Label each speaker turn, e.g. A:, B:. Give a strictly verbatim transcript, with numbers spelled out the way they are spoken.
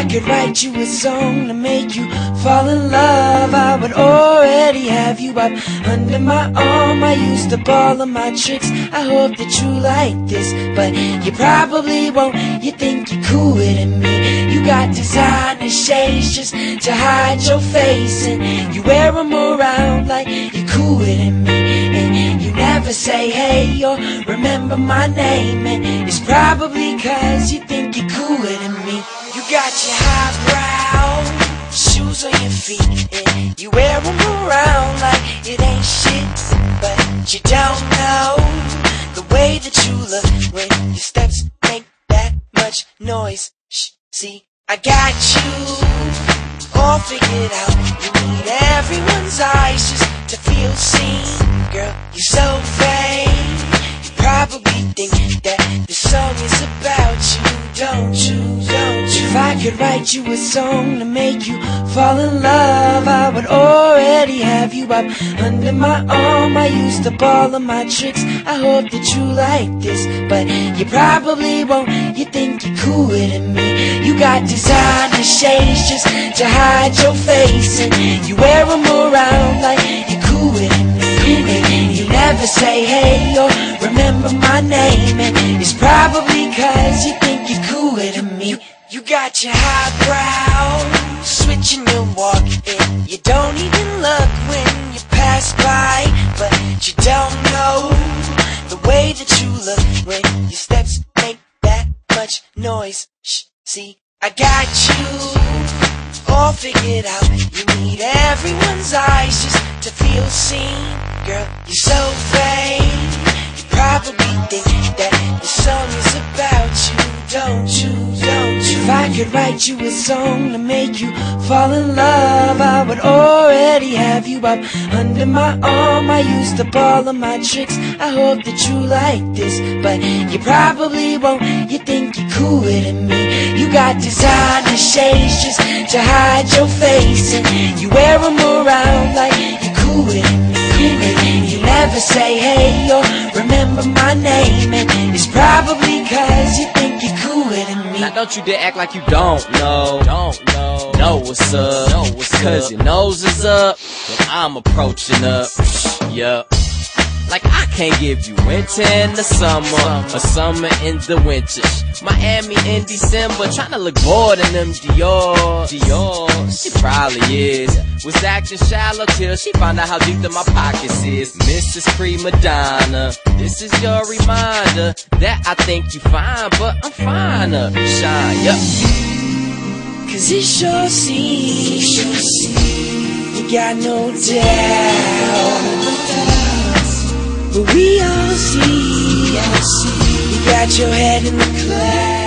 A: I could write you a song to make you fall in love, I would already have you up under my arm. I used up all of my tricks, I hope that you like this, but you probably won't. You think you're cooler than me. You got designer shades just to hide your face, and you wear them around like you're cooler than me. And you never say hey or remember my name, and it's probably cause you think you're cooler than me. You got your highbrow shoes on your feet, and you wear them around like it ain't shit, but you don't know the way that you look when your steps make that much noise. Shh, see, I got you all figured out. You need everyone's eyes just to feel seen. Girl, you're so vain. You probably think that this song is about you, don't you, don't you? If I could write you a song to make you fall in love, I would already have you up under my arm. I used up all of my tricks, I hope that you like this, but you probably won't. You think you're cooler than me. You got designer shades just to hide your face, and you wear them around like you're cooler than me. And you never say hey or remember my name, and it's probably cause you think you're cooler than me. You got your highbrow switching your walk, and you don't even look when you pass by, but you don't know the way that you look when your steps make that much noise. Shh, see, I got you all figured out. You need everyone's eyes just to feel seen. Girl, you're so vain. You probably think that the song is about you, don't you, don't you? If I could write you a song to make you fall in love, I would already have you up under my arm. I used up all of my tricks, I hope that you like this, but you probably won't. You think you're cooler than me. You got designer shades just to hide your face, and you wear them around like you're cooler than me. And you never say hey or remember my name, and it's probably cause you think you're cooler than me.
B: Now don't you dare act like you don't know, don't know, know what's up, know what's cause up. Your nose is up, and I'm approaching up, yup. Like I can't give you winter in the summer, or summer in the winter. Miami in December, tryna look bored in them Dior. Dior, she probably is. Was acting shallow till she found out how deep in my pockets is. Missus Prima Donna, this is your reminder that I think you fine, but I'm finer. Shine, yup.
A: Cause it sure seems you got no doubt, but we all see, you got your head in the clouds.